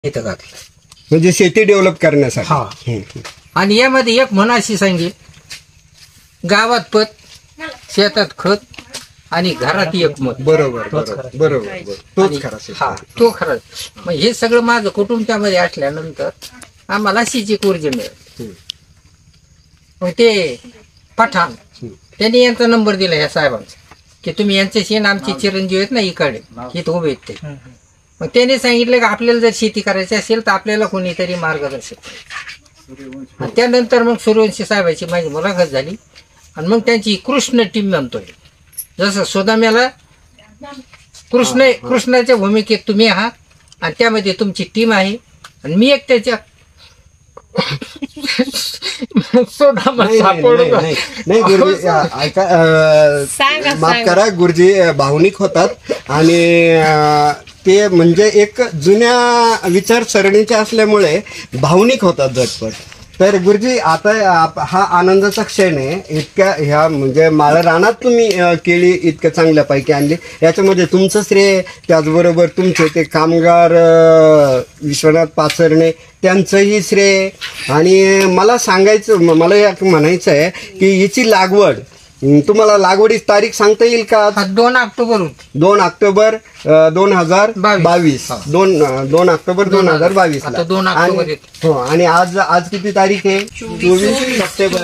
इथं घातलं म्हणजे शेती डेव्हलप करण्यासाठी. हा. आणि यामध्ये एक म्हण अशी सांगेल, गावात पत, शेतात खत आणि घरात एक मत. बरोबर बरोबर बरोबर, तोच खरा. हा, तो खरंच. मग हे सगळं माझं कुटुंब त्यामध्ये असल्यानंतर आम्हाला अशीच एक ऊर्जा मिळाली. मग ते पठाण त्यांनी यांचा नंबर दिला या साहेबांचा, की तुम्ही यांच्याशी आमचे चिरंजीव आहेत ना इकडे, इथं उभे आहेत ते. मग त्याने सांगितलं की आपल्याला जर शेती करायची असेल तर आपल्याला कोणीतरी मार्गदर्शक करायचं. त्यानंतर मग सूर्यवंशी साहेबांची माझी मुलाखत झाली आणि मग त्यांची कृष्ण टीम म्हणतोय. जसं सुदाम्याला कृष्णाच्या भूमिकेत तुम्ही आहात आणि त्यामध्ये तुमची टीम आहे आणि मी एक त्याच्या नाही गुरुजी ऐका, माफ करा गुरुजी भावनिक होतात आणि ते म्हणजे एक जुन्या विचारसरणीचे असल्यामुळे भावनिक होतात झटपट. तर गुरुजी आता हा आनंदाचा क्षण आहे. इतक्या ह्या म्हणजे माळ रानात तुम्ही केळी इतक्या चांगल्यापैकी आणली, याच्यामध्ये तुमचं श्रेय, त्याचबरोबर तुमचे ते कामगार विश्वनाथ पाचरणे त्यांचंही श्रेय. आणि मला म्हणायचं आहे की हिची लागवड, तुम्हाला लागवडीची तारीख सांगता येईल का? 2 ऑक्टोबर 2 ऑक्टोबर 2022. 2 ऑक्टोबर 2022 ला. 2 ऑक्टोबर. हो, आणि आज किती तारीख आहे? 24 सप्टेंबर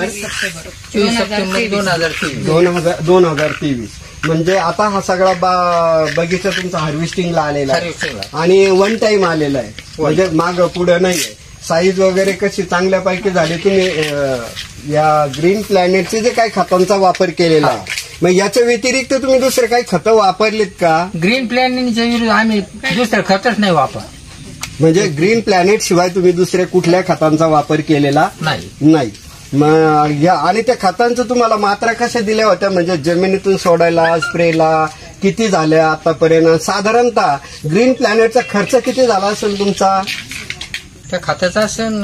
2023. म्हणजे आता हा सगळा बगीचा तुमचा हार्वेस्टिंगला आलेला आहे आणि वन टाइम आलेला आहे, म्हणजे माग पुढे नाहीये. साईज वगैरे कशी चांगल्यापैकी झाली. तुम्ही या ग्रीन प्लॅनेटचे जे काही खतांचा वापर केलेला आहे, मग याच्या व्यतिरिक्त तुम्ही दुसरे काही खतं वापरलीत का? ग्रीन प्लॅनेटच्या विरुद्ध आम्ही दुसरं खतच नाही वापर. म्हणजे ग्रीन प्लॅनेट शिवाय तुम्ही दुसऱ्या कुठल्या खतांचा वापर केलेला नाही. मग आणि त्या खतांचं तुम्हाला मात्रा कशा दिल्या होत्या? म्हणजे जमिनीतून सोडायला, स्प्रेला किती झाल्या आतापर्यंत? साधारणतः ग्रीन प्लॅनेटचा खर्च किती झाला असेल तुमचा? त्या खात्याचा असेल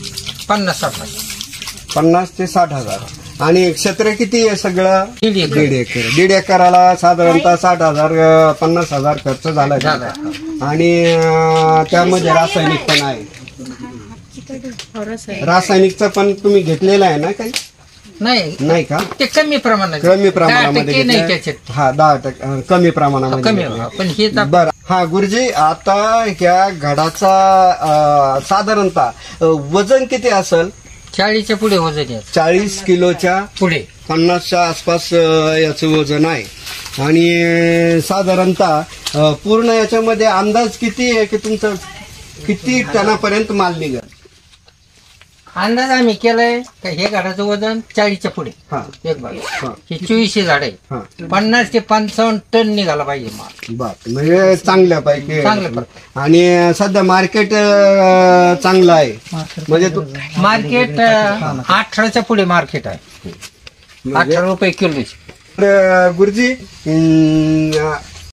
50 ते 60 हजार. आणि क्षेत्र किती आहे सगळं? 1.5 एकर. 1.5 एकराला साधारणतः 60,000 50,000 खर्च झाला. आणि त्यामध्ये रासायनिक पण आहे. रासायनिकचं पण तुम्ही घेतलेलं आहे ना? काही नाही का? ते कमी प्रमाणात. कमी प्रमाणामध्ये नाही. हा, 10% कमी प्रमाणामध्ये. पण हे बरं. हा गुरुजी, आता ह्या घडाचा साधारणतः वजन किती असेल? 40च्या पुढे वजन आहे. 40 किलोच्या पुढे, 50च्या आसपास याचं वजन आहे. आणि साधारणतः पूर्ण याच्यामध्ये अंदाज किती आहे की तुमचं किती टनापर्यंत माल निघेल? अंदाज आम्ही केलाय का हे झाडाचं वजन 40च्या पुढे. एक बाजू हे 2400 झाड आहे, 50 ते 55 टन निघाला पाहिजे माल. म्हणजे चांगल्यापैकी. आणि सध्या मार्केट चांगलं आहे, म्हणजे मार्केट 18च्या पुढे मार्केट आहे. 18 रुपये किलो. गुरुजी